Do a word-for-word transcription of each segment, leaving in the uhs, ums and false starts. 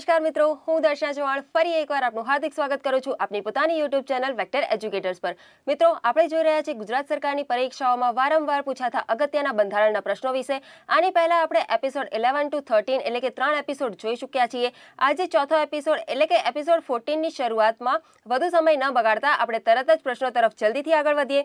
નમસ્કાર મિત્રો, હું દર્શના ચૌહાણ ફરી એકવાર આપનું હાર્દિક સ્વાગત કરું છું આપની પોતાની યુટ્યુબ ચેનલ વેક્ટર એજ્યુકેટર્સ પર। મિત્રો, આપણે જોઈ રહ્યા છીએ ગુજરાત સરકારની પરીક્ષાઓમાં વારંવાર પૂછાતા અગત્યના બંધારણના પ્રશ્નો વિશે। આની પહેલા આપણે એપિસોડ ઇલેવન ટુ થર્ટીન એટલે કે ત્રણ એપિસોડ જોઈ ચૂક્યા છીએ। આજે ચોથો એપિસોડ એટલે કે એપિસોડ ફોર્ટીન ની શરૂઆતમાં વધુ સમય ન બગાડતા આપણે તરત જ પ્રશ્નો તરફ જલ્દીથી આગળ વધીએ।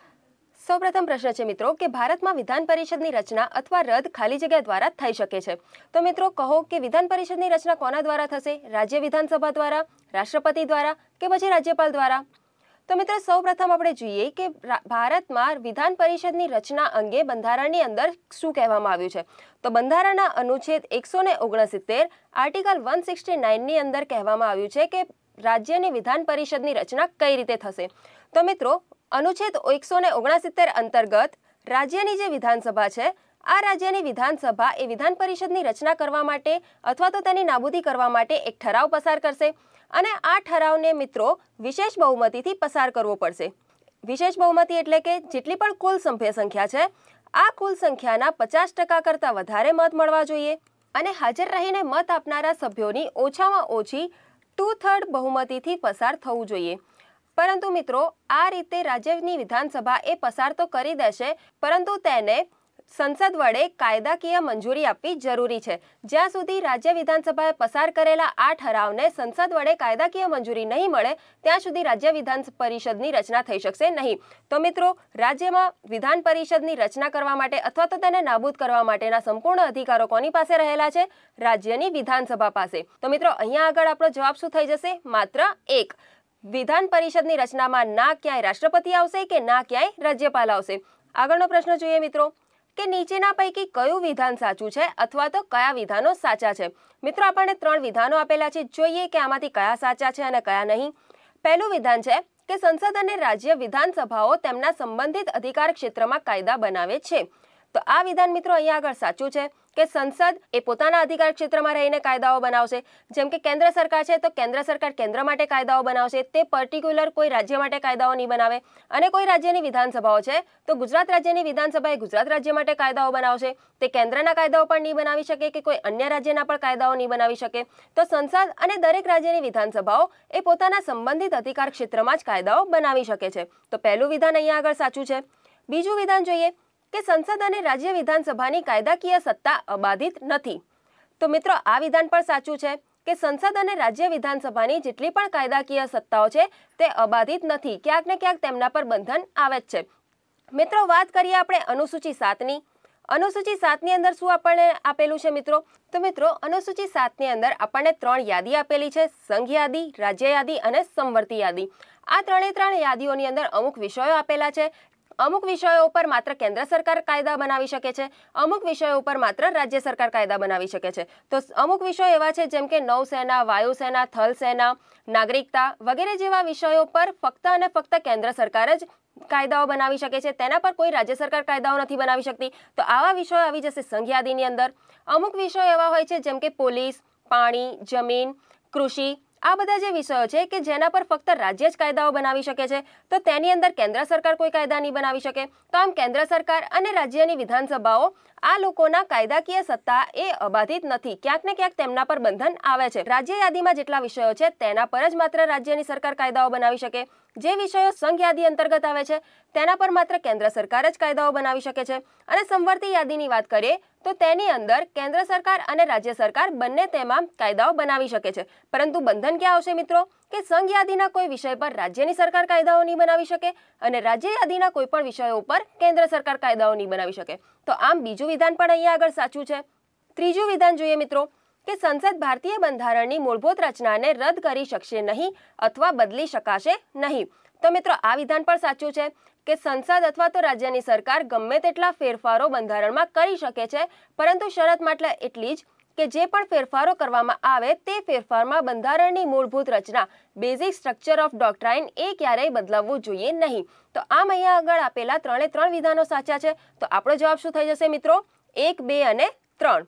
સૌપ્રથમ પ્રશ્ન છે મિત્રો કે ભારતમાં વિધાન પરિષદની રચના અથવા રદ ખાલી જગ્યા દ્વારા થઈ શકે છે। તો મિત્રો કહો કે વિધાન પરિષદની રચના કોના દ્વારા થશે? રાજ્ય વિધાનસભા દ્વારા, રાષ્ટ્રપતિ દ્વારા કે પછી રાજ્યપાલ દ્વારા? તો મિત્રો સૌપ્રથમ આપણે જોઈએ કે ભારતમાં વિધાન પરિષદની રચના અંગે બંધારણની અંદર શું કહેવામાં આવ્યું છે। તો બંધારણના અનુચ્છેદ એકસો ને ઓગણસિત્તેર આર્ટિકલ વન સિક્સટી નાઇન ની અંદર કહેવામાં આવ્યું છે કે રાજ્યની વિધાન પરિષદની રચના કઈ રીતે થશે। તો મિત્રો અનુચ્છેદ એકસો ને ઓગણસિત્તેર અંતર્ગત રાજ્યની જે વિધાનસભા છે, આ રાજ્યની વિધાનસભા એ વિધાન પરિષદની રચના કરવા માટે અથવા તો તેની નાબૂદી કરવા માટે એક ઠરાવ પસાર કરશે અને આ ઠરાવને મિત્રો વિશેષ બહુમતીથી પસાર કરવો પડશે। વિશેષ બહુમતી એટલે કે જેટલી પણ કુલ સભ્ય સંખ્યા છે, આ કુલ સંખ્યાના પચાસ ટકા કરતાં વધારે મત મળવા જોઈએ અને હાજર રહીને મત આપનારા સભ્યોની ઓછામાં ઓછી ટુ થર્ડ બહુમતીથી પસાર થવું જોઈએ। પરંતુ મિત્રો આ રીતે રાજ્યની વિધાનસભા એ પસાર તો કરી દેશે, પરંતુ તેને સંસદ વડે કાયદાકીય મંજૂરી આપવી જરૂરી છે। જ્યાં સુધી રાજ્ય વિધાનસભાએ પસાર કરેલા આ ઠરાવને સંસદ વડે કાયદાકીય મંજૂરી નહીં મળે ત્યાં સુધી રાજ્ય વિધાન પરિષદની રચના થઈ શકશે નહીં। તો મિત્રો રાજ્યમાં વિધાન પરિષદની રચના કરવા માટે અથવા તો તેને નાબૂદ કરવા માટેના સંપૂર્ણ અધિકારો કોની પાસે રહેલા છે? રાજ્યની વિધાનસભા પાસે। તો મિત્રો અહીંયા આગળ આપણો જવાબ શું થઈ જશે? માત્ર એક। વિધાન પરિષદની રચનામાં ના ક્યાંય રાષ્ટ્રપતિ આવશે કે ના ક્યાંય રાજ્યપાલ આવશે। આગળનો પ્રશ્ન જોઈએ મિત્રો કે નીચેના પૈકી કયું વિધાન સાચું છે અથવા તો કયા વિધાનો સાચા છે? મિત્રો આપણને ત્રણ વિધાનો આપેલા છે, જોઈએ કે આમાંથી કયા સાચા છે અને કયા નહીં। પહેલું વિધાન છે કે સંસદ અને રાજ્ય વિધાનસભાઓ તેમના સંબંધિત અધિકાર ક્ષેત્રમાં કાયદા બનાવે છે। તો આ વિધાન મિત્રો અહીંયા આગળ સાચું છે કે સંસદ એ પોતાના અધિકાર ક્ષેત્રમાં રહીને કાયદાઓ બનાવશે। જેમ કે કેન્દ્ર સરકાર છે તો કેન્દ્ર સરકાર કેન્દ્ર માટે કાયદાઓ બનાવશે, તે પર્ટિક્યુલર કોઈ રાજ્ય માટે કાયદાઓ નહીં બનાવે। અને કોઈ રાજ્યની વિધાનસભાઓ છે તો ગુજરાત રાજ્યની વિધાનસભા એ ગુજરાત રાજ્ય માટે કાયદાઓ બનાવશે, તે કેન્દ્રના કાયદાઓ પણ નહીં બનાવી શકે કે કોઈ અન્ય રાજ્યના પણ કાયદાઓ નહીં બનાવી શકે। તો સંસદ અને દરેક રાજ્યની વિધાનસભાઓ એ પોતાના સંબંધિત અધિકાર ક્ષેત્રમાં જ કાયદાઓ બનાવી શકે છે। તો પહેલું વિધાન અહીંયા આગળ સાચું છે। બીજું વિધાન જોઈએ કે સંસદ અને રાજ્ય વિધાનસભાની કાયદાકીય સત્તા અબાધિત નથી। તો મિત્રો આ વિધાન પણ સાચું છે કે સંસદ અને રાજ્ય વિધાનસભાની જેટલી પણ કાયદાકીય સત્તાઓ છે તે અબાધિત નથી, ક્યાંક ને ક્યાંક તેમના પર બંધન આવે જ છે। મિત્રો વાત કરીએ આપણે અનુસૂચિ સાતની। અનુસૂચિ સાતની અંદર શું આપણને આપેલું છે મિત્રો? તો મિત્રો અનુસૂચિ સાતની અંદર આપણને ત્રણ યાદી આપેલી છે, સંઘ યાદી, રાજ્ય યાદી અને સમવર્તી યાદી। આ ત્રણે ત્રણ યાદીઓની અંદર અમુક વિષયો આપેલા છે। અમુક વિષયો ઉપર માત્ર કેન્દ્ર સરકાર કાયદા બનાવી શકે છે, અમુક વિષયો ઉપર માત્ર રાજ્ય સરકાર કાયદા બનાવી શકે છે। તો અમુક વિષયો એવા છે જેમ કે નૌસેના, વાયુસેના, થલ સેના, નાગરિકતા વગેરે જેવા વિષયો પર ફક્ત અને ફક્ત કેન્દ્ર સરકાર જ કાયદાઓ બનાવી શકે છે, તેના પર કોઈ રાજ્ય સરકાર કાયદાઓ નથી બનાવી શકતી। તો આવા વિષયો આવી જશે સંઘ યાદીની અંદર। અમુક વિષયો એવા હોય છે જેમ કે પોલીસ, પાણી, જમીન, કૃષિ, આ બધા જે વિષયો છે કે જેના પર ફક્ત રાજ્ય જ કાયદાઓ બનાવી શકે છે, તો તેની અંદર કેન્દ્ર સરકાર કોઈ કાયદા નહીં બનાવી શકે। તો આમ કેન્દ્ર સરકાર અને રાજ્યની વિધાનસભાઓ આ લોકોના કાયદાકીય સત્તા એ અબાધિત નથી, ક્યાંક ને ક્યાંક તેમના પર બંધન આવે છે। રાજ્ય યાદીમાં જેટલા વિષયો છે તેના પર જ માત્ર રાજ્યની સરકાર કાયદાઓ બનાવી શકે। જે વિષયો સંઘ યાદી અંતર્ગત આવે છે તેના પર માત્ર કેન્દ્ર સરકાર જ કાયદાઓ બનાવી શકે છે। અને સમવર્તી યાદીની વાત કરીએ તો તેની અંદર કેન્દ્ર સરકાર અને રાજ્ય સરકાર બંને તેમાં કાયદાઓ બનાવી શકે છે, પરંતુ બંધન ક્યાં આવશે મિત્રો? કે સંઘ યાદીના કોઈ વિષય પર રાજ્યની સરકાર કાયદાઓ નહીં બનાવી શકે અને રાજ્ય યાદીના કોઈ પણ વિષયો ઉપર કેન્દ્ર સરકાર કાયદાઓ નહીં બનાવી શકે। તો આમ બીજું વિધાન પણ અહીંયા આગળ સાચું છે। ત્રીજું વિધાન જોઈએ મિત્રો કે સંસદ ભારતીય બંધારણની મૂળભૂત રચનાને રદ કરી શકશે નહીં અથવા બદલી શકાશે નહીં। તો મિત્રો આ વિધાન પણ સાચું છે કે સંસદ અથવા તો રાજ્યની સરકાર ગમે તેટલા ફેરફારો બંધારણમાં કરી શકે છે, પરંતુ શરત માત્ર એટલી જ કે જે પણ ફેરફારો કરવામાં આવે તે ફેરફારમાં બંધારણની મૂળભૂત રચના બેઝિક સ્ટ્રક્ચર ઓફ ડોક્ટ્રાઇન એ ક્યારેય બદલાવવું જોઈએ નહીં। તો આમ અહીંયા આગળ આપેલા ત્રણે ત્રણ વિધાનો સાચા છે। તો આપણો જવાબ શું થઈ જશે મિત્રો? એક, બે અને ત્રણ।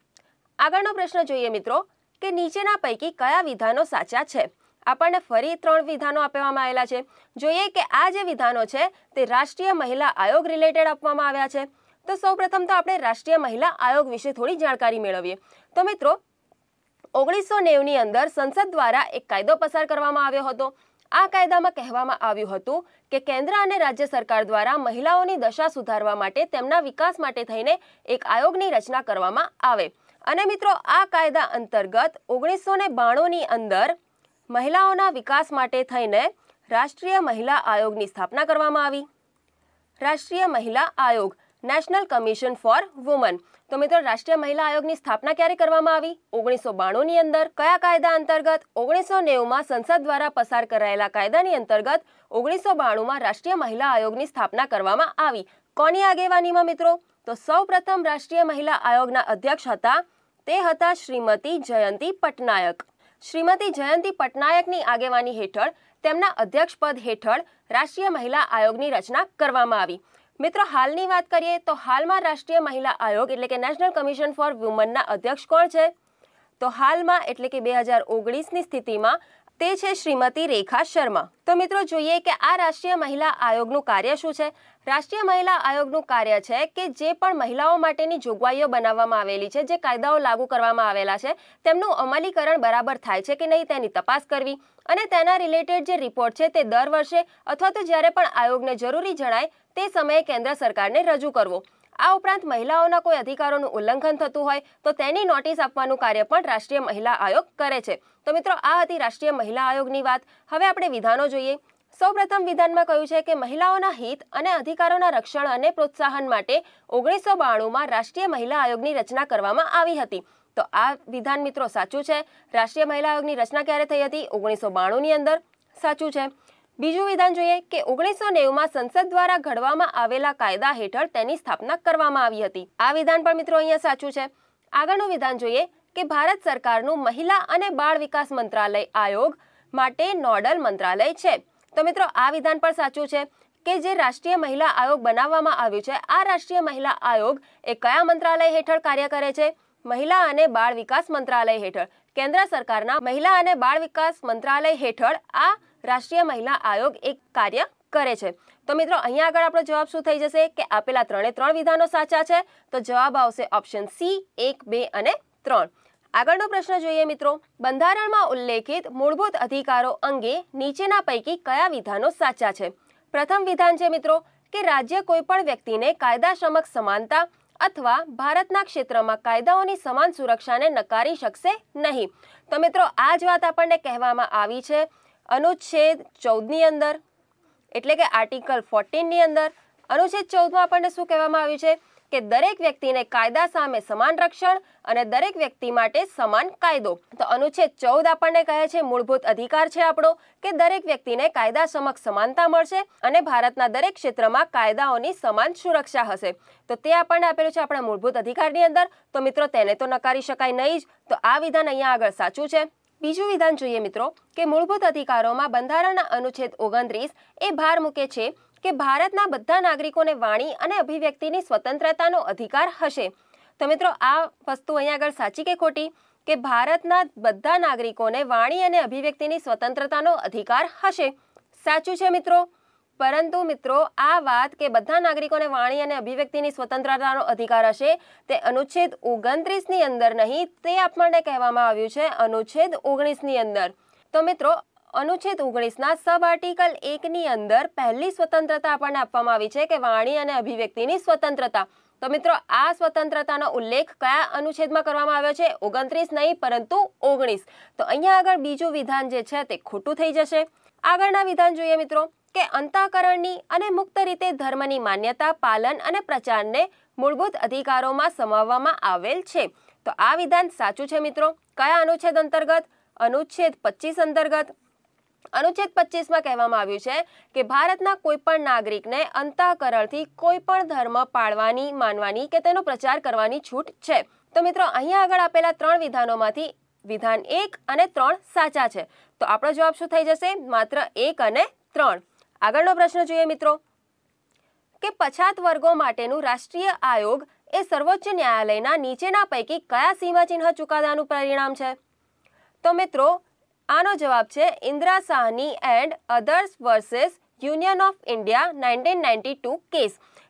આગળનો પ્રશ્ન જોઈએ મિત્રો કે નીચેના પૈકી કયા વિધાનો સાચા છે? આપણને ફરી ત્રણ વિધાનો આપવામાં આવેલા છે। જોઈએ કે આ જે વિધાનો છે તે રાષ્ટ્રીય મહિલા આયોગ રિલેટેડ આપવામાં આવ્યા છે। તો સૌપ્રથમ તો આપણે રાષ્ટ્રીય મહિલા આયોગ વિશે થોડી જાણકારી મેળવીએ। તો મિત્રો ઓગણીસો નેવું ની અંદર સંસદ દ્વારા એક કાયદો પસાર કરવામાં આવ્યો હતો। આ કાયદામાં કહેવામાં આવ્યું હતું કે કેન્દ્ર અને રાજ્ય સરકાર દ્વારા મહિલાઓની દશા સુધારવા માટે તેમના વિકાસ માટે થઈને એક આયોગની રચના કરવામાં આવે। અને મિત્રો આ કાયદા અંતર્ગત ઓગણીસો ને બાણું ની અંદર મહિલાઓના વિકાસ માટે થઈને રાષ્ટ્રીય મહિલા આયોગની સ્થાપના કરવામાં આવી। રાષ્ટ્રીય મહિલા આયોગ નેશનલ કમિશન ફોર વુમન। તો મિત્રો રાષ્ટ્રીય મહિલા આયોગની સ્થાપના ક્યારે કરવામાં આવી? ઓગણીસો બાણું ની અંદર। કયા કાયદા અંતર્ગત? ઓગણીસો નેવું માં સંસદ દ્વારા પસાર કરાયેલા કાયદાની અંતર્ગત ઓગણીસો બાણું માં રાષ્ટ્રીય મહિલા આયોગની સ્થાપના કરવામાં આવી। કોની આગેવાનીમાં મિત્રો? તો સૌપ્રથમ રાષ્ટ્રીય મહિલા આયોગના અધ્યક્ષ હતા તે હતા શ્રીમતી જયંતી પટનાયક। શ્રીમતી જયંતી પટનાયકની આગેવાની હેઠળ તેમના અધ્યક્ષ પદ હેઠળ રાષ્ટ્રીય મહિલા આયોગની રચના કરવામાં આવી। મિત્રો હાલની વાત કરીએ તો હાલમાં રાષ્ટ્રીય મહિલા આયોગ એટલે કે નેશનલ કમિશન ફોર વુમનના અધ્યક્ષ કોણ છે? તો હાલમાં એટલે કે બે હજાર ઓગણીસની સ્થિતિમાં તે છે શ્રીમતી રેખા શર્મા। તો મિત્રો જોઈએ કે આ રાષ્ટ્રીય મહિલા આયોગનું કાર્ય શું છે? રાષ્ટ્રીય મહિલા આયોગનું કાર્ય છે કે જે પણ મહિલાઓ માટેની જોગવાઈઓ બનાવવામાં આવેલી છે, જે કાયદાઓ લાગુ કરવામાં આવેલા છે, તેમનું અમલીકરણ બરાબર થાય છે કે નહીં તેની તપાસ કરવી અને તેના રિલેટેડ જે રિપોર્ટ છે તે દર વર્ષે અથવા તો જ્યારે પણ આયોગને જરૂરી જણાય તે સમયે કેન્દ્ર સરકારને રજૂ કરવો। આ ઉપરાંત મહિલાઓના કોઈ અધિકારોનું ઉલ્લંઘન થતું હોય તો તેની નોટિસ આપવાનું કાર્ય પણ રાષ્ટ્રીય મહિલા આયોગ કરે છે। તો મિત્રો આ હતી રાષ્ટ્રીય મહિલા આયોગની વાત। હવે આપણે વિધાનો જોઈએ। સૌપ્રથમ વિધાનમાં કહ્યું છે કે મહિલાઓના હિત અને અધિકારોના રક્ષણ અને પ્રોત્સાહન માટે ઓગણીસો બાણું માં રાષ્ટ્રીય મહિલા આયોગની રચના કરવામાં આવી હતી। તો આ વિધાન મિત્રો સાચું છે। રાષ્ટ્રીય મહિલા આયોગની રચના ક્યારે થઈ હતી? ઓગણીસો બાણું ની અંદર। સાચું છે। બીજું વિધાન જોઈએ કે ઓગણીસો નેવું માં સંસદ દ્વારા ઘડવામાં આવેલા કાયદા હેઠળ તેની સ્થાપના કરવામાં આવી હતી। આ વિધાન પણ મિત્રો અહીંયા સાચું છે। આગળનું વિધાન જોઈએ કે ભારત સરકારનું મહિલા અને બાળ વિકાસ મંત્રાલય આયોગ માટે નોડલ મંત્રાલય છે। તો મિત્રો આ વિધાન પણ સાચું છે કે જે રાષ્ટ્રીય મહિલા આયોગ બનાવવામાં આવ્યું છે, આ રાષ્ટ્રીય મહિલા આયોગ એ કયા મંત્રાલય હેઠળ કાર્ય કરે છે? મહિલા અને બાળ વિકાસ મંત્રાલય હેઠળ। કેન્દ્ર સરકારના મહિલા અને બાળ વિકાસ મંત્રાલય હેઠળ આ રાષ્ટ્રીય મહિલા આયોગ એક કાર્ય કરે છે। તો મિત્રો અહીંયા આગળ આપણો જવાબ શું થઈ જશે કે આપેલા ત્રણે ત્રણ વિધાનો સાચા છે। તો જવાબ આવશે ઓપ્શન સી એક, બે અને ત્રણ। આગળનો પ્રશ્ન જોઈએ મિત્રો। બંધારણમાં ઉલ્લેખિત મૂળભૂત અધિકારો અંગે નીચેના પૈકી કયા વિધાનો સાચા છે? પ્રથમ વિધાન છે મિત્રો કે રાજ્ય કોઈ પણ વ્યક્તિને કાયદા સમક્ષ સમાનતા અથવા ભારતના ક્ષેત્રમાં કાયદાઓની સમાન સુરક્ષાને નકારી શકશે નહીં। તો મિત્રો આ જ વાત આપણને કહેવામાં આવી છે અનુચ્છેદ ચૌદ ની અંદર એટલે કે આર્ટિકલ ચૌદ ની અંદર। અનુચ્છેદ ચૌદ માં આપણને શું કહેવામાં આવ્યું છે કે દરેક વ્યક્તિને કાયદા સામે સમાન રક્ષણ અને દરેક વ્યક્તિ માટે સમાન કાયદો। તો અનુચ્છેદ ચૌદ આપણને કહે છે મૂળભૂત અધિકાર છે આપણો કે દરેક વ્યક્તિને કાયદા સમક્ષ સમાનતા મળશે અને ભારતના દરેક ક્ષેત્રમાં કાયદાઓની સમાન સુરક્ષા હશે। તો તે આપણને આપેલું છે આપણા મૂળભૂત અધિકારની અંદર। તો મિત્રો તેને તો નકારી શકાય નહીં જ। તો આ વિધાન અહીંયા આગળ સાચું છે। બીજું વિધાન જોઈએ મિત્રો કે મૂળભૂત અધિકારોમાં બંધારણના અનુચ્છેદ ઓગણત્રીસ એ ભાર મૂકે છે કે ભારતના બધા નાગરિકોને વાણી અને અભિવ્યક્તિની સ્વતંત્રતાનો અધિકાર હશે। તો મિત્રો આ વસ્તુ અહીંયા આગળ સાચી કે ખોટી કે ભારતના બધા નાગરિકોને વાણી અને અભિવ્યક્તિની સ્વતંત્રતાનો અધિકાર હશે? સાચું છે મિત્રો। પરંતુ મિત્રો આ વાત કે બધા નાગરિકોને વાણી અને અભિવ્યક્તિની સ્વતંત્રતાનો અધિકાર હશે તે અનુચ્છેદ ઓગણત્રીસ ની અંદર નહીં, તે આપણને કહેવામાં આવ્યું છે અનુચ્છેદ ઓગણીસ ની અંદર। તો મિત્રો અનુચ્છેદ ઓગણીસ ના સબ આર્ટિકલ એક ની અંદર પહેલી સ્વતંત્રતા આપણને આપવામાં આવી છે કે વાણી અને અભિવ્યક્તિની સ્વતંત્રતા। તો મિત્રો આ સ્વતંત્રતાનો ઉલ્લેખ કયા અનુચ્છેદમાં કરવામાં આવ્યો છે? ઓગણત્રીસ નહીં પરંતુ ઓગણીસ। તો અહીંયા આગળ બીજું વિધાન જે છે તે ખોટું થઈ જશે। આગળના વિધાન જોઈએ મિત્રો કે અંતઃકરણની અને મુક્ત રીતે ધર્મની માન્યતા, પાલન અને પ્રચારને મૂળભૂત અધિકારોમાં સમાવવામાં આવેલ છે। તો આ વિધાન સાચું છે મિત્રો। કયા અનુચ્છેદ અંતર્ગત? અનુચ્છેદ પચીસ અંતર્ગત। અનુચ્છેદ પચીસ માં કહેવામાં આવ્યું છે કે ભારતના કોઈ પણ નાગરિકને અંતઃકરણથી કોઈ પણ ધર્મ પાળવાની, માનવાની કે તેનો પ્રચાર કરવાની છૂટ છે। તો મિત્રો અહીંયા આગળ આપેલા ત્રણ વિધાનોમાંથી વિધાન એક અને ત્રણ સાચા છે। તો આપણો જવાબ શું થઈ જશે? માત્ર એક અને ત્રણ। આગળનો પ્રશ્ન જોઈએ મિત્રો કે પછાત વર્ગો માટેનું રાષ્ટ્રીય આયોગ એ સર્વોચ્ચ ન્યાયાલયના નીચેના પૈકી કયા સીમાચિહ્ન ચુકાદાનું પરિણામ છે? તો મિત્રો આનો જવાબ છે Indira Sahni and others versus union of India nineteen ninety two case.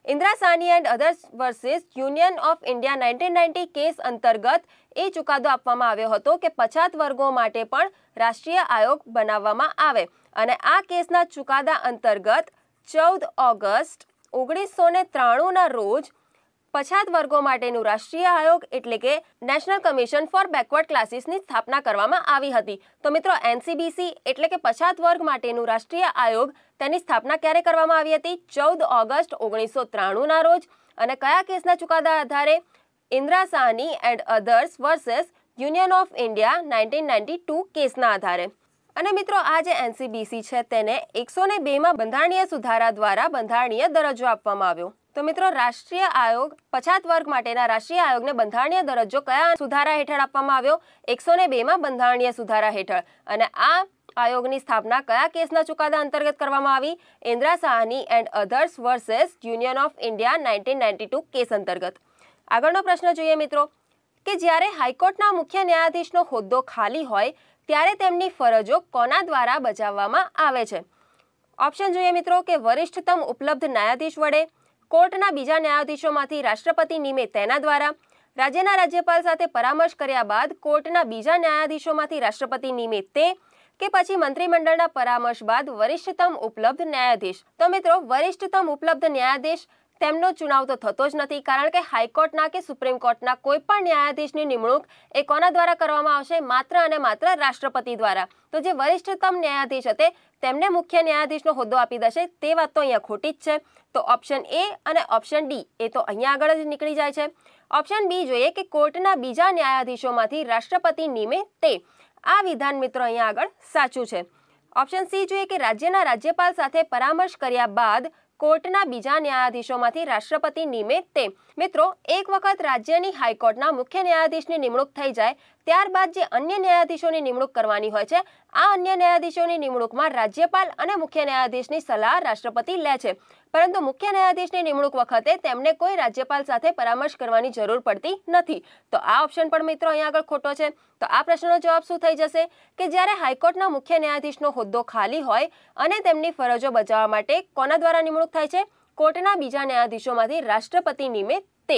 Indira Sahni and others versus union of India nineteen ninety case અંતર્ગત એ ચુકાદો આપવામાં આવ્યો હતો કે પછાત વર્ગો માટે પણ રાષ્ટ્રીય આયોગ બનાવવામાં આવે અને આ કેસના ચુકાદા અંતર્ગત ચૌદ ઓગસ્ટ ઓગણીસો ને ત્રાણુંના રોજ પછાત વર્ગો માટેનું રાષ્ટ્રીય આયોગ એટલે કે નેશનલ કમિશન ફોર બેકવર્ડ ક્લાસીસની સ્થાપના કરવામાં આવી હતી. તો મિત્રો એનસીબીસી એટલે કે પછાત વર્ગ માટેનું રાષ્ટ્રીય આયોગ તેની સ્થાપના ક્યારે કરવામાં આવી હતી? ચૌદ ઓગસ્ટ ઓગણીસો ત્રાણુંના રોજ. અને કયા કેસના ચુકાદા આધારે? Indira Sahni and others versus union of India nineteen ninety two કેસના આધારે. અને મિત્રો આ જે એનસીબીસી છે તેને એકસો ને બેમાં બંધારણીય સુધારા દ્વારા બંધારણીય દરજ્જો આપવામાં આવ્યો. તો મિત્રો રાષ્ટ્રીય આયોગ પછાત વર્ગ માટેના રાષ્ટ્રીય આયોગને બંધારણીય દરજ્જો કયા સુધારા હેઠળ આપવામાં આવ્યો? એકસો ને બેમાં બંધારણીય સુધારા હેઠળ. અને આ આયોગની સ્થાપના કયા કેસના ચુકાદા અંતર્ગત કરવામાં આવી? Indira Sahni and others versus union of India nineteen ninety two case અંતર્ગત. આગળનો પ્રશ્ન જોઈએ મિત્રો કે જ્યારે હાઈકોર્ટના મુખ્ય ન્યાયાધીશનો હોદ્દો ખાલી હોય ત્યારે તેમની ફરજો કોના દ્વારા બજાવવામાં આવે છે? ઓપ્શન જોઈએ મિત્રો કે વરિષ્ઠતમ ઉપલબ્ધ ન્યાયાધીશ વડે, કોર્ટના બીજા ન્યાયાધીશોમાંથી રાષ્ટ્રપતિ નિમે તેના દ્વારા, રાજ્યના રાજ્યપાલ સાથે પરામર્શ કર્યા બાદ કોર્ટના બીજા ન્યાયાધીશોમાંથી રાષ્ટ્રપતિ નિમે તે, કે પછી મંત્રીમંડળના પરામર્શ બાદ વરિષ્ઠતમ ઉપલબ્ધ ન્યાયાધીશ. તો મિત્રો વરિષ્ઠતમ ઉપલબ્ધ ન્યાયાધીશ તેમનો ચુનાવ તો થતો જ નથી, કારણ કે હાઈકોર્ટના કે સુપ્રીમ કોર્ટના કોઈ પણ ન્યાયાધીશની નિમણૂક એ કોના દ્વારા કરવામાં આવશે? માત્ર અને માત્ર રાષ્ટ્રપતિ દ્વારા. તો જે વરિષ્ઠતમ ન્યાયાધીશ હતે તેમને મુખ્ય ન્યાયાધીશનો હોદ્દો આપી દેશે તે વાત તો અહીંયા ખોટી જ છે. તો ઓપ્શન એ અને ઓપ્શન ડી એ તો અહીંયા આગળ જ નીકળી જાય છે. ઓપ્શન બી જોઈએ કે કોર્ટના બીજા ન્યાયાધીશોમાંથી રાષ્ટ્રપતિ નિમે તે. આ વિધાન મિત્રો અહીંયા આગળ સાચું છે. ઓપ્શન સી જોઈએ કે રાજ્યના રાજ્યપાલ સાથે પરામર્શ કર્યા બાદ કોર્ટના બીજા ન્યાયાધીશોમાંથી રાષ્ટ્રપતિ નિમે તે. મિત્રો એક વખત રાજ્યની હાઈકોર્ટના મુખ્ય ન્યાયાધીશની નિમણૂક થઈ જાય ત્યારબાદ જે અન્ય ન્યાયાધીશોની નિમણૂક કરવાની હોય છે આ અન્ય ન્યાયાધીશોની નિમણૂકમાં રાજ્યપાલ અને મુખ્ય ન્યાયાધીશની સલાહ રાષ્ટ્રપતિ લે છે. પરંતુ મુખ્ય ન્યાયાધીશની નિમણૂક વખતે તેમને કોઈ રાજ્યપાલ સાથે પરામર્શ કરવાની જરૂર પડતી નથી. તો આ ઓપ્શન પણ મિત્રો અહીંયા આગળ ખોટો છે. તો આ પ્રશ્નનો જવાબ શું થઈ જશે કે જ્યારે હાઈકોર્ટના મુખ્ય ન્યાયાધીશનો હોદ્દો ખાલી હોય અને તેમની ફરજો બજાવવા માટે કોના દ્વારા નિમણૂક થાય છે? કોર્ટના બીજા ન્યાયાધીશોમાંથી રાષ્ટ્રપતિ નિમે તે.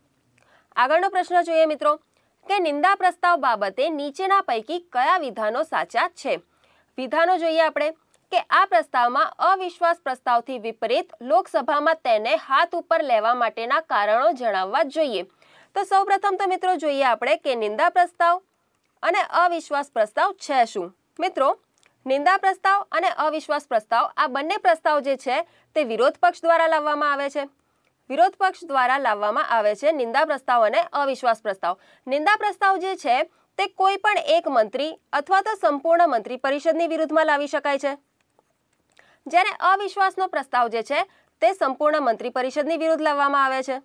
આગળનો પ્રશ્ન જોઈએ મિત્રો કે નિંદા પ્રસ્તાવ બાબતે નીચેના પૈકી કયા વિધાનો સાચા છે? વિધાનો જોઈએ આપણે કે આ પ્રસ્તાવમાં અવિશ્વાસ પ્રસ્તાવથી વિપરીત લોકસભામાં તેને હાથ ઉપર લેવા માટેના કારણો જણાવવા જોઈએ. તો સૌપ્રથમ તો મિત્રો જોઈએ આપણે કે નિંદા પ્રસ્તાવ અને અવિશ્વાસ પ્રસ્તાવ છે શું? મિત્રો નિંદા પ્રસ્તાવ અને અવિશ્વાસ પ્રસ્તાવ આ બંને પ્રસ્તાવ જે છે તે વિરોધ પક્ષ દ્વારા લાવવામાં આવે છે. વિરોધ પક્ષ દ્વારા લાવવામાં આવે છે નિંદા પ્રસ્તાવ અને અવિશ્વાસ પ્રસ્તાવ. નિંદા પ્રસ્તાવ જે છે તે કોઈ પણ એક મંત્રી અથવા તો સંપૂર્ણ મંત્રી પરિષદની વિરુદ્ધમાં લાવી શકાય છે, જ્યારે અવિશ્વાસનો પ્રસ્તાવ જે છે તે સંપૂર્ણ મંત્રી પરિષદની વિરુદ્ધ લાવવામાં આવે છે.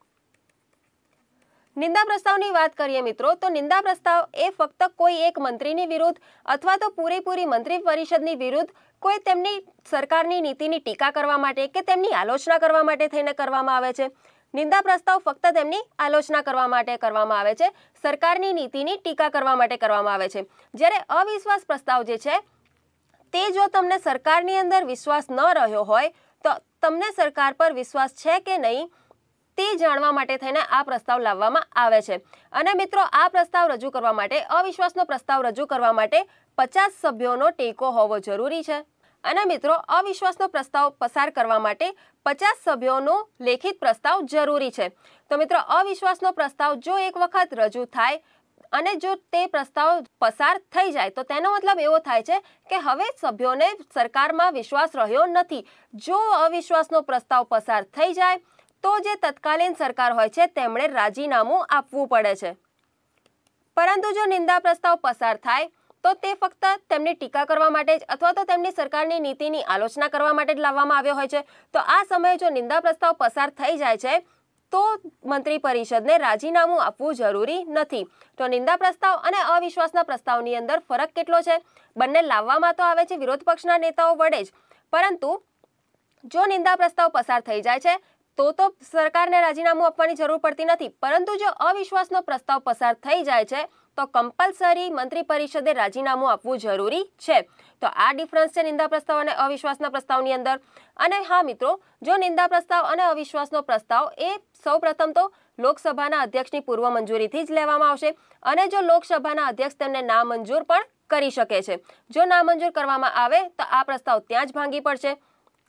નિંદા પ્રસ્તાવની વાત કરીએ મિત્રો તો નિંદા પ્રસ્તાવ એ ફક્ત કોઈ એક મંત્રીની વિરુદ્ધ અથવા તો પૂરેપૂરી મંત્રી પરિષદની વિરુદ્ધ કોઈ તેમની સરકારની નીતિની ટીકા કરવા માટે કે તેમની આલોચના કરવા માટે થઈને કરવામાં આવે છે. નિંદા પ્રસ્તાવ ફક્ત તેમની આલોચના કરવા માટે કરવામાં આવે છે, સરકારની નીતિની ટીકા કરવા માટે કરવામાં આવે છે. જ્યારે અવિશ્વાસ પ્રસ્તાવ જે છે તે જો તમને સરકારની અંદર વિશ્વાસ ન રહ્યો હોય તો તમને સરકાર પર વિશ્વાસ છે કે નહીં તે જાણવા માટે થઈને આ પ્રસ્તાવ લાવવામાં આવે છે. અને મિત્રો આ પ્રસ્તાવ રજૂ કરવા માટે અવિશ્વાસનો પ્રસ્તાવ રજૂ કરવા માટે પચાસ સભ્યોનો ટેકો હોવો જરૂરી છે. અને મિત્રો અવિશ્વાસનો પ્રસ્તાવ પસાર કરવા માટે પચાસ સભ્યોનો લેખિત પ્રસ્તાવ જરૂરી છે. તો મિત્રો અવિશ્વાસનો પ્રસ્તાવ જો એક વખત રજૂ થાય અને જો તે પ્રસ્તાવ પસાર થઈ જાય તો તેનો મતલબ એવો થાય છે કે હવે સભ્યોને સરકારમાં વિશ્વાસ રહ્યો નથી. જો અવિશ્વાસનો પ્રસ્તાવ પસાર થઈ જાય તો જે તત્કાલીન સરકાર હોય છે તેમણે રાજીનામું આપવું પડે છે. પરંતુ જો નિંદા પ્રસ્તાવ પસાર થાય તો તે ફક્ત તેમની ટીકા કરવા માટે જ અથવા તો તેમની સરકારની નીતિની આલોચના કરવા માટે જ લાવવામાં આવ્યો હોય છે. તો આ સમયે જો નિંદા પ્રસ્તાવ પસાર થઈ જાય છે તો મંત્રી પરિષદને રાજીનામું આપવું જરૂરી નથી. તો નિંદા પ્રસ્તાવ અને અવિશ્વાસના પ્રસ્તાવની અંદર ફરક કેટલો છે? બંને લાવવામાં તો આવે છે વિરોધ પક્ષના નેતાઓ વડે જ, પરંતુ જો નિંદા પ્રસ્તાવ પસાર થઈ જાય છે તો તો સરકારને રાજીનામું આપવાની જરૂર પડતી નથી. પરંતુ જો અવિશ્વાસનો પ્રસ્તાવ પસાર થઈ જાય છે તો કમ્પલસરી મંત્રી પરિષદે રાજીનામું આપવું જરૂરી છે। તો આ ડિફરન્સ છે નિંદા પ્રસ્તાવ અને અવિશ્વાસના પ્રસ્તાવની અંદર। અને હા મિત્રો, જો નિંદા પ્રસ્તાવ અને અવિશ્વાસનો પ્રસ્તાવ એ સૌપ્રથમ તો લોકસભાના અધ્યક્ષની પૂર્વ મંજૂરીથી જ લેવામાં આવશે અને જો લોકસભાના અધ્યક્ષ તેમને નામંજૂર પણ કરી શકે છે। જો નામંજૂર કરવામાં આવે તો આ પ્રસ્તાવ ત્યાં જ ભાંગી પડશે।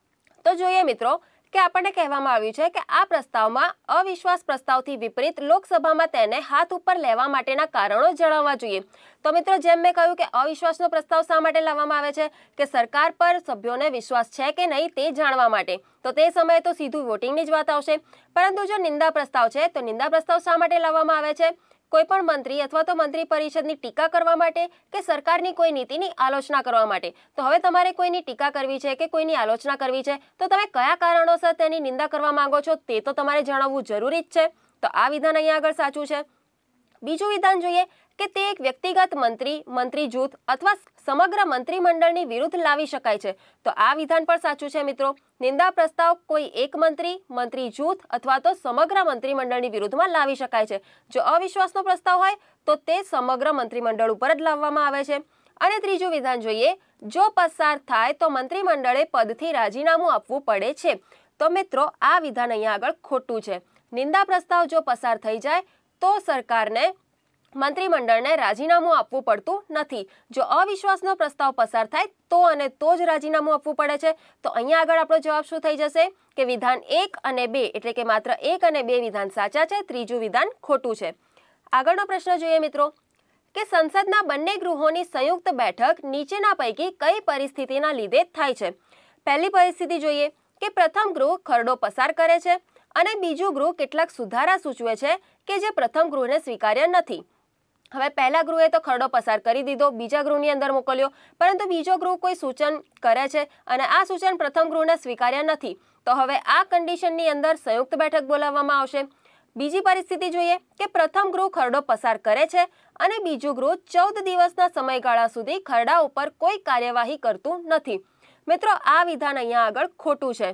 તો જોઈએ મિત્રો કે આપણને કહેવામાં આવ્યું છે કે આ પ્રસ્તાવમાં અવિશ્વાસ પ્રસ્તાવથી વિપરીત લોકસભામાં તેને હાથ ઉપર લેવા માટેના કારણો જણાવવા જોઈએ। તો મિત્રો, જેમ મેં કહ્યું કે અવિશ્વાસનો પ્રસ્તાવ શા માટે લાવવામાં આવે છે કે સરકાર પર સભ્યોને વિશ્વાસ છે કે નહીં તે જાણવા માટે। તો તે સમયે તો સીધું વોટિંગની જ વાત આવશે। પરંતુ જો નિંદા પ્રસ્તાવ છે તો નિંદા પ્રસ્તાવ શા માટે લાવવામાં આવે છે? કોઈ પણ મંત્રી અથવા તો મંત્રી પરિષદની ટીકા કરવા માટે કે સરકારની કોઈ નીતિની આલોચના કરવા માટે। તો હવે તમારે કોઈની ટીકા કરવી છે કે કોઈની આલોચના કરવી છે તો તમે કયા કારણોસર તેની નિંદા કરવા માંગો છો તે તો તમારે જણાવવું જરૂરી જ છે। તો આ વિધાન અહીંયા આગળ સાચું છે। બીજું વિધાન જોઈએ કે તે એક વ્યક્તિગત મંત્રી, મંત્રી જૂથ અથવા સમગ્ર મંત્રીમંડળની વિરુદ્ધ લાવી શકાય છે। તો આ વિધાન પણ સાચું છે મિત્રો। નિંદા પ્રસ્તાવ કોઈ એક મંત્રી, મંત્રી જૂથ અથવા તો સમગ્ર મંત્રીમંડળની વિરુદ્ધમાં લાવી શકાય છે। જો અવિશ્વાસનો પ્રસ્તાવ હોય તો તે સમગ્ર મંત્રીમંડળ ઉપર જ લાવવામાં આવે છે। અને ત્રીજું વિધાન જોઈએ, જો પસાર થાય તો મંત્રીમંડળે પદથી રાજીનામું આપવું પડે છે। તો મિત્રો, આ વિધાન અહીંયા આગળ ખોટું છે। નિંદા પ્રસ્તાવ જો પસાર થઈ જાય તો સરકારને મંત્રીમંડળને રાજીનામું આપવું પડતું નથી। જો અવિશ્વાસનો પ્રસ્તાવ પસાર થાય તો અને તો જ રાજીનામું આપવું પડે છે। તો અહીંયા આગળ આપણો જવાબ શું થઈ જશે કે વિધાન એક અને બે એટલે કે માત્ર એક અને બે વિધાન સાચા છે, ત્રીજું વિધાન ખોટું છે। આગળનો પ્રશ્ન જોઈએ મિત્રો કે સંસદના બંને ગૃહોની સંયુક્ત બેઠક નીચેના પૈકી કઈ પરિસ્થિતિના લીધે થાય છે? પહેલી પરિસ્થિતિ જોઈએ કે પ્રથમ ગૃહ ખરડો પસાર કરે છે અને બીજું ગૃહ કેટલાક સુધારા સૂચવે છે કે જે પ્રથમ ગૃહને સ્વીકાર્ય નથી। હવે પહેલા ગૃહે તો ખરડો પસાર કરી દીધો, બીજા ગૃહની અંદર મોકલ્યો, પરંતુ બીજો ગૃહ કોઈ સૂચન કરે છે અને આ સૂચન પ્રથમ ગૃહને સ્વીકાર્ય નથી। તો હવે આ કન્ડિશનની અંદર સંયુક્ત બેઠક બોલાવવામાં આવશે। બીજી પરિસ્થિતિ જોઈએ કે પ્રથમ ગૃહ ખરડો પસાર કરે છે અને બીજું ગૃહ ચૌદ દિવસના સમયગાળા સુધી ખરડા ઉપર કોઈ કાર્યવાહી કરતું નથી। મિત્રો, આ વિધાન અહીંયા આગળ ખોટું છે।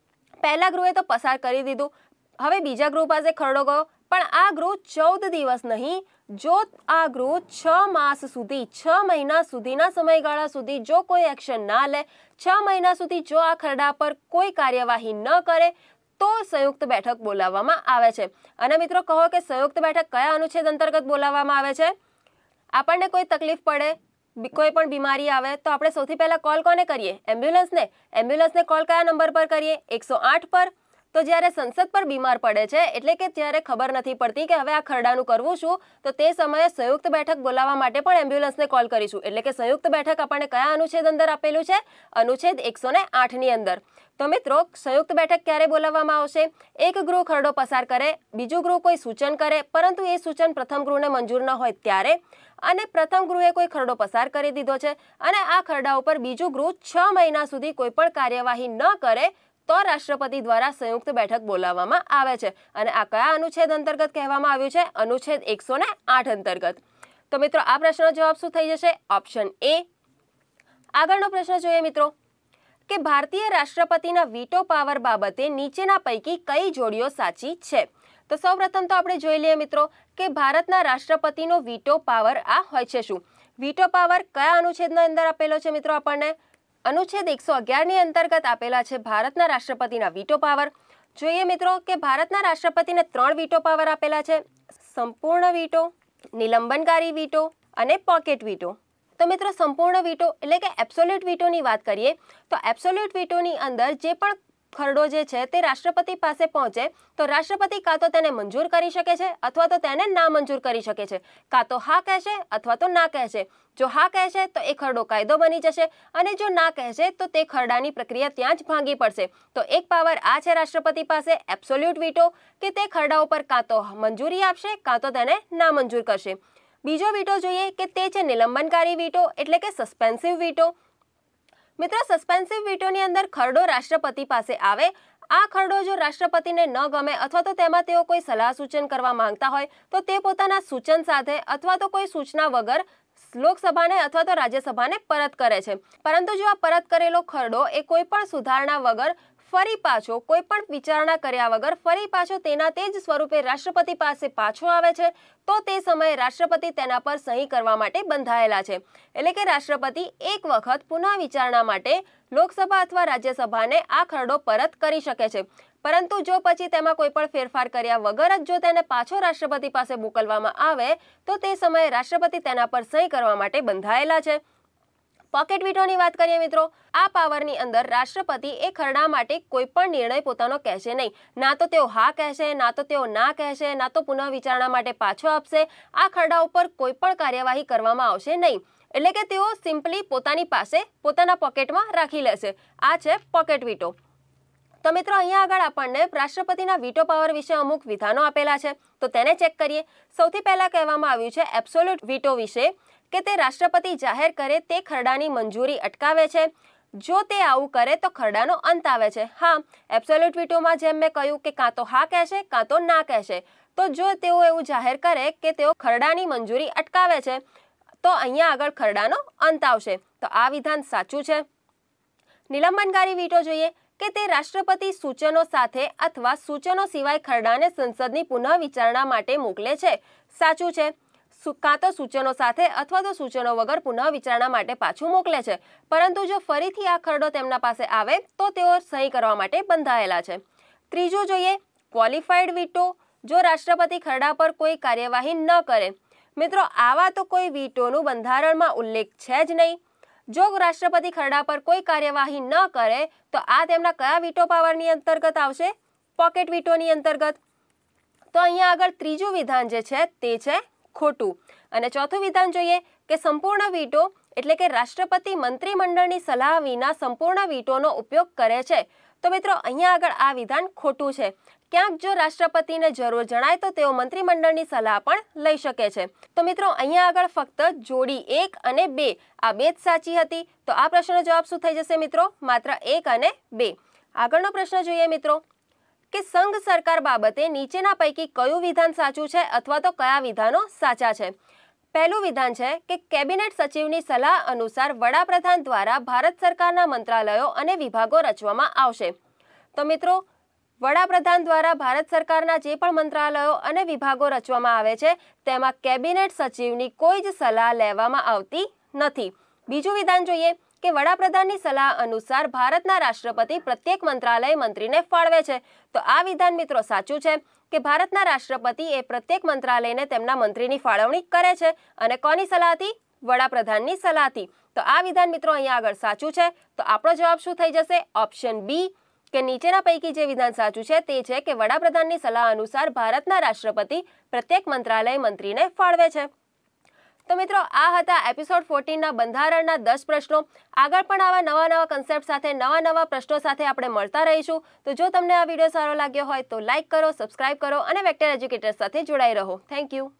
પહેલા ગૃહે તો પસાર કરી દીધું, હવે બીજા ગૃહ પાસે ખરડો ગયો, પણ આ ગૃહ ચૌદ દિવસ નહીં, જો આ ગૃહ છ માસ સુધી, છ મહિના સુધીના સમયગાળા સુધી જો કોઈ એક્શન ના લે, છ મહિના સુધી જો આ ખરડા પર કોઈ કાર્યવાહી ન કરે તો સંયુક્ત બેઠક બોલાવવામાં આવે છે। અને મિત્રો, કહો કે સંયુક્ત બેઠક કયા અનુચ્છેદ અંતર્ગત બોલાવવામાં આવે છે? આપણને કોઈ તકલીફ પડે, કોઈ પણ બીમારી આવે તો આપણે સૌથી પહેલા કોલ કોને કરીએ? એમ્બ્યુલન્સને। એમ્બ્યુલન્સને કોલ કયા નંબર પર કરીએ? એકસો આઠ પર। તો જ્યારે સંસદ પર બીમાર પડે છે એટલે કે જ્યારે ખબર નથી પડતી કે હવે આ ખરડાનું કરવું શું, તો તે સમયે સંયુક્ત બેઠક બોલાવવા માટે પણ એમ્બ્યુલન્સને કોલ કરીશું। એટલે કે સંયુક્ત બેઠક આપણને કયા અનુચ્છેદ અંદર આપેલું છે? અનુચ્છેદ એકસો ને આઠની અંદર। તો મિત્રો, સંયુક્ત બેઠક ક્યારે બોલાવવામાં આવશે? એક ગૃહ ખરડો પસાર કરે, બીજું ગૃહ કોઈ સૂચન કરે પરંતુ એ સૂચન પ્રથમ ગૃહને મંજૂર ન હોય ત્યારે, અને પ્રથમ ગૃહે કોઈ ખરડો પસાર કરી દીધો છે અને આ ખરડા ઉપર બીજું ગૃહ છ મહિના સુધી કોઈ પણ કાર્યવાહી ન કરે તો રાષ્ટ્રપતિ દ્વારા સંયુક્ત બેઠક બોલાવવામાં આવે છે। અને આ કયા અનુચ્છેદ અંતર્ગત કહેવામાં આવ્યું છે? અનુચ્છેદ એકસો ને આઠ અંતર્ગત। તો મિત્રો, આ પ્રશ્નનો જવાબ શું થઈ જશે? Option A. આગળનો પ્રશ્ન જોઈએ મિત્રો કે ભારતીય રાષ્ટ્રપતિના વીટો પાવર બાબતે નીચેના પૈકી કઈ જોડીઓ સાચી છે? તો સૌપ્રથમ તો આપણે જોઈ લઈએ મિત્રો કે ભારતના રાષ્ટ્રપતિનો વીટો પાવર આ હોય છે શું? વીટો પાવર કયા અનુચ્છેદના અંદર આપેલો છે મિત્રો? આપણને અનુચ્છેદ એકસો અગિયારની અંતર્ગત આપેલા છે ભારતના રાષ્ટ્રપતિના વીટો પાવર। જોઈએ મિત્રો કે ભારતના રાષ્ટ્રપતિને ત્રણ વીટો પાવર આપેલા છે: સંપૂર્ણ વીટો, નિલંબનકારી વીટો અને પોકેટ વીટો। તો મિત્રો, સંપૂર્ણ વીટો એટલે કે એબ્સોલ્યુટ વીટોની વાત કરીએ તો એબ્સોલ્યુટ વીટોની અંદર જે પણ ખરડો જે છે તે રાષ્ટ્રપતિ પાસે પહોંચે તો રાષ્ટ્રપતિ કાં તો તેને મંજૂર કરી શકે છે અથવા તો તેને નામંજૂર કરી શકે છે। કાં તો હા કહેશે અથવા તો ના કહેશે। જો હા કહેશે તો એ ખરડો કાયદો બની જશે અને જો ના કહેશે તો તે ખરડાની પ્રક્રિયા ત્યાં જ ભાંગી પડશે। તો એક પાવર આ છે રાષ્ટ્રપતિ પાસે, એબ્સોલ્યુટ વીટો, કે તે ખરડા ઉપર કાં તો મંજૂરી આપશે કાં તો તેને નામંજૂર કરશે। બીજો વીટો જોઈએ કે તે છે નિલંબનકારી વીટો એટલે કે સસ્પેન્સિવ વીટો। મિત્રો, સસ્પેન્સિવ વીટોની અંદર ખરડો રાષ્ટ્રપતિ પાસે આવે, આ ખરડો જો રાષ્ટ્રપતિને ન ગમે અથવા તો તેમાં તેઓ કોઈ સલાહ સૂચન કરવા માંગતા હોય તો તે પોતાના સૂચન સાથે અથવા તો કોઈ સૂચના વગર લોકસભાને અથવા તો રાજ્યસભાને પરત કરે છે। પરંતુ જો આ પરત કરેલો ખરડો એ કોઈ પણ સુધારણા વગર ફરી પાછો કોઈ પણ વિચારણા કર્યા વગર ફરી પાછો તેના તે જ સ્વરૂપે રાષ્ટ્રપતિ પાસે પાછો આવે છે તો તે સમયે રાષ્ટ્રપતિ તેના પર સહી કરવા માટે બંધાયેલા છે. એટલે કે રાષ્ટ્રપતિ એક વખત પુનઃ વિચારણા માટે લોકસભા અથવા રાજ્યસભાને આ ખરડો પરત કરી શકે છે, પરંતુ જો પછી તેમાં કોઈ પણ ફેરફાર કર્યા વગર જ જો તેને પાછો રાષ્ટ્રપતિ પાસે મોકલવામાં આવે તો તે સમયે રાષ્ટ્રપતિ તેના પર સહી કરવા માટે બંધાયેલા છે. પોકેટ વીટોની વાત કરીએ મિત્રો, આ પાવરની અંદર રાષ્ટ્રપતિ એ ખરડા માટે કોઈ પણ નિર્ણય પોતાનો કહેશે નહીં. ના તો તેઓ હા કહેશે, ના તો તેઓ ના કહેશે, ના તો પુનઃ વિચારણા માટે પાછો આપશે. આ ખરડા ઉપર કોઈ પણ કાર્યવાહી કરવામાં આવશે નહીં. એટલે કે તેઓ સિમ્પલી પોતાની પાસે પોતાના પોકેટમાં રાખી લેશે. આ છે પોકેટ વીટો. તો મિત્રો અહીંયા આગળ આપણને રાષ્ટ્રપતિના વીટો પાવર વિશે અમુક વિધાનો આપેલા છે, તો તેને ચેક કરીએ. સૌથી પહેલા કહેવામાં આવ્યું છે એબ્સોલ્યુટ વીટો વિશે કે તે રાષ્ટ્રપતિ જાહેર કરે તે ખરડાની મંજૂરી અટકાવે છે. જો તે આવું કરે તો ખરડાનો અંત આવે છે. હા, એબ્સોલ્યુટ વીટોમાં જેમ મેં કહ્યું કે કાં તો હા કહેશે કાં તો ના કહેશે. તો જો તેઓ એવું જાહેર કરે કે તેઓ ખરડાની મંજૂરી અટકાવે છે તો અહીંયા આગળ ખરડાનો અંત આવશે. તો આ વિધાન સાચું છે. નિલંબનકારી વીટો જોઈએ કે તે રાષ્ટ્રપતિ સૂચનો સાથે અથવા સૂચનો સિવાય ખરડાને સંસદની પુનઃ વિચારણા માટે મોકલે છે. સાચું છે. કાં તો સૂચનો સાથે અથવા તો સૂચનો વગર પુનઃ વિચારણા માટે પાછું મોકલે છે, પરંતુ જો ફરીથી આ ખરડો તેમના પાસે આવે તો તેઓ સહી કરવા માટે બંધાયેલા છે. ત્રીજું જોઈએ ક્વોલિફાઈડ વીટો. જો રાષ્ટ્રપતિ ખરડા પર કોઈ કાર્યવાહી ન કરે. મિત્રો આવા તો કોઈ વીટોનું બંધારણમાં ઉલ્લેખ છે જ નહીં. જો રાષ્ટ્રપતિ ખરડા પર કોઈ કાર્યવાહી ન કરે તો આ તેમના કયા વીટો પાવરની અંતર્ગત આવશે? પોકેટ વીટોની અંતર્ગત. તો અહીંયા આગળ ત્રીજું વિધાન જે છે તે છે ખોટું. અને ચોથું વિધાન જોઈએ કે સંપૂર્ણ વીટો એટલે કે રાષ્ટ્રપતિ મંત્રીમંડળની સલાહ વિના સંપૂર્ણ વીટોનો ઉપયોગ કરે છે. તો મિત્રો અહીંયા આગળ આ વિધાન ખોટું છે. ક્યાંક જો રાષ્ટ્રપતિને જરૂર જણાય તો તેઓ મંત્રીમંડળની સલાહ પણ લઈ શકે છે. તો મિત્રો અહીંયા આગળ ફક્ત જોડી એક અને બે આ બે જ સાચી હતી. તો આ પ્રશ્નનો જવાબ શું થઈ જશે મિત્રો? માત્ર એક અને બે. આગળનો પ્રશ્ન જોઈએ મિત્રો કે સંઘ સરકાર બાબતે નીચેના પૈકી કયું વિધાન સાચું છે અથવા તો કયા વિધાનો સાચા છે? પહેલું વિધાન છે કે કેબિનેટ સચિવની સલાહ અનુસાર વડાપ્રધાન દ્વારા ભારત સરકારના મંત્રાલયો અને વિભાગો રચવામાં આવશે. તો મિત્રો વડાપ્રધાન દ્વારા ભારત સરકારના જે પણ મંત્રાલયો અને વિભાગો રચવામાં આવે છે તેમાં કેબિનેટ સચિવની કોઈ જ સલાહ લેવામાં આવતી નથી. બીજું વિધાન જોઈએ કે વડાપ્રધાનની સલાહ અનુસાર ભારતના રાષ્ટ્રપતિ પ્રત્યેક મંત્રાલય મંત્રીને ફાળવે છે. તો આ વિધાન મિત્રો સાચું છે કે ભારતના રાષ્ટ્રપતિ એ પ્રત્યેક મંત્રાલયને તેમના મંત્રીની ફાળવણી કરે છે. અને કોની સલાહથી? વડાપ્રધાનની સલાહથી. તો આ વિધાન મિત્રો અહીંયા આગળ સાચું છે. તો આપણો જવાબ શું થઈ જશે? ઓપ્શન બી કે નીચેના પૈકી જે વિધાન સાચું છે તે છે કે વડાપ્રધાનની સલાહ અનુસાર ભારતના રાષ્ટ્રપતિ પ્રત્યેક મંત્રાલય મંત્રીને ફાળવે છે. તો મિત્રો આ હતા એપિસોડ ફોર્ટીન ના બંધારણના દસ પ્રશ્નો. આગળ પણ આવા નવા નવા કન્સેપ્ટ સાથે નવા નવા પ્રશ્નો સાથે આપણે મળતા રહીશું. તો જો તમને આ વિડીયો સારો લાગ્યો હોય તો લાઇક કરો, સબસ્ક્રાઇબ કરો અને વેક્ટર એજ્યુકેટર સાથે જોડાઈ રહો. Thank you.